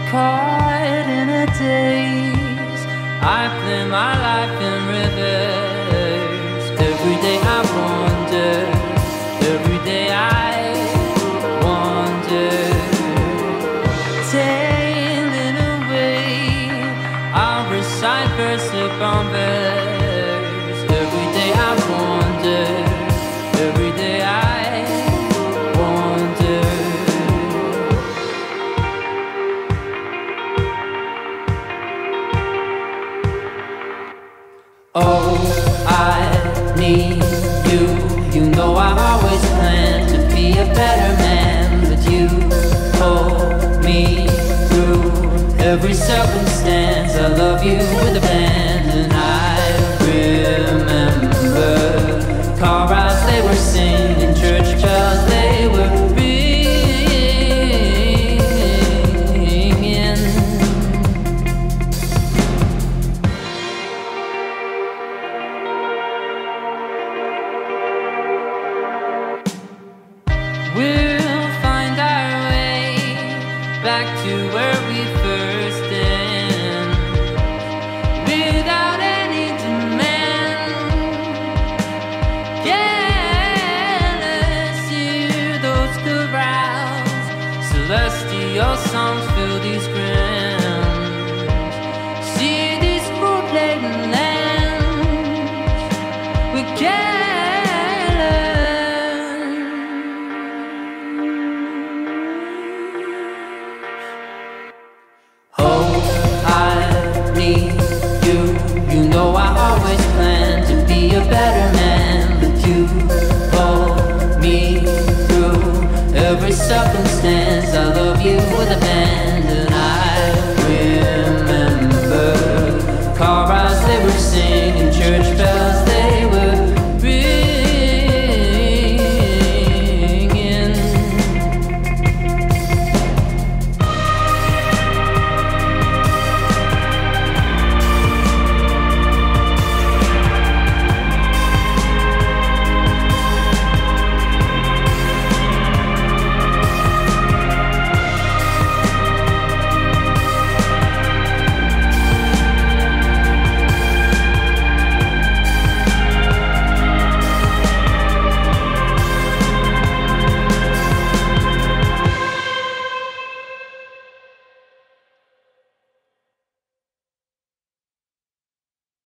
caught in a daze. I play my life in reverse. Every day I wonder, every day I wonder. Tailing away, I'll recite verse upon verse. Every day I wonder, every day I wonder. Oh, I need you. You know I always plan to be a better man, but you hold me through every circumstance. I love you with abandon. I remember car rides they were singing, church bells they were ringing. We'll find our way back to where we first end, without any demand. Yeah, let's hear those chorales. Celestial songs fill these grand.